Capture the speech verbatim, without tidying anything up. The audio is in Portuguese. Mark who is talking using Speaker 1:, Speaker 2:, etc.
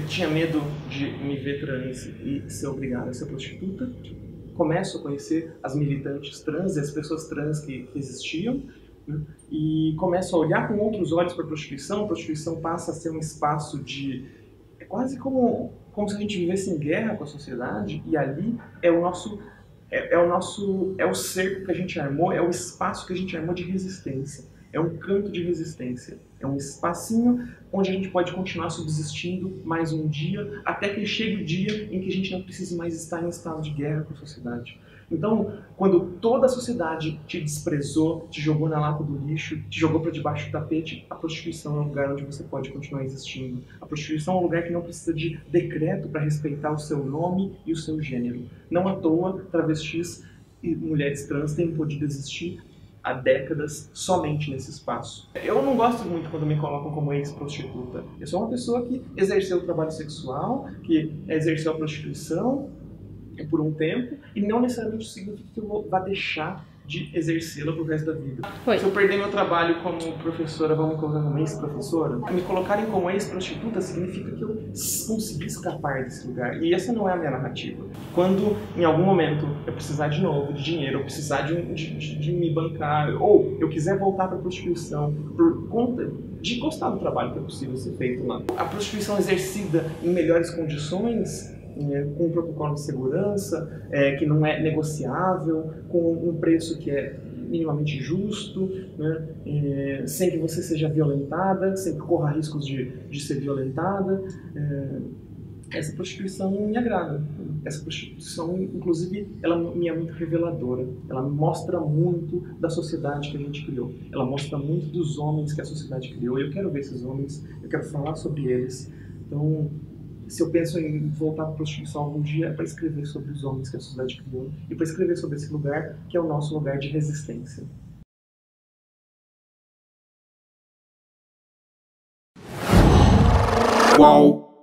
Speaker 1: Eu tinha medo de me ver trans e ser obrigada a ser prostituta. Começo a conhecer as militantes trans e as pessoas trans que, que existiam, né? E começo a olhar com outros olhos para a prostituição. A prostituição passa a ser um espaço de... É quase como, como se a gente vivesse em guerra com a sociedade, e ali é o nosso... É, é o nosso... É o cerco que a gente armou, é o espaço que a gente armou de resistência. É um canto de resistência. É um espacinho onde a gente pode continuar subsistindo mais um dia, até que chegue o dia em que a gente não precise mais estar em estado de guerra com a sociedade. Então, quando toda a sociedade te desprezou, te jogou na lata do lixo, te jogou para debaixo do tapete, a prostituição é um lugar onde você pode continuar existindo. A prostituição é um lugar que não precisa de decreto para respeitar o seu nome e o seu gênero. Não à toa, travestis e mulheres trans têm podido existir há décadas somente nesse espaço. Eu não gosto muito quando me colocam como ex-prostituta. Eu sou uma pessoa que exerceu o trabalho sexual, que exerceu a prostituição por um tempo, e não necessariamente significa que eu vou, vá deixar de exercê-la pro resto da vida.
Speaker 2: Foi.
Speaker 1: Se eu perder meu trabalho como professora, vamos colocar como ex-professora, me colocarem como ex-prostituta significa que eu consegui escapar desse lugar. E essa não é a minha narrativa. Quando, em algum momento, eu precisar de novo de dinheiro, eu precisar de, um, de, de, de me bancar, ou eu quiser voltar para a prostituição por conta de gostar do trabalho que é possível ser feito lá. A prostituição exercida em melhores condições, com um protocolo de segurança, é, que não é negociável, com um preço que é minimamente justo, né, é, sem que você seja violentada, sem que corra riscos de, de ser violentada. É, essa prostituição me agrada. Essa prostituição, inclusive, ela me é muito reveladora. Ela mostra muito da sociedade que a gente criou. Ela mostra muito dos homens que a sociedade criou. E eu quero ver esses homens, eu quero falar sobre eles. Então, se eu penso em voltar para a prostituição algum dia, é para escrever sobre os homens que a sociedade criou e para escrever sobre esse lugar que é o nosso lugar de resistência.
Speaker 3: Uau!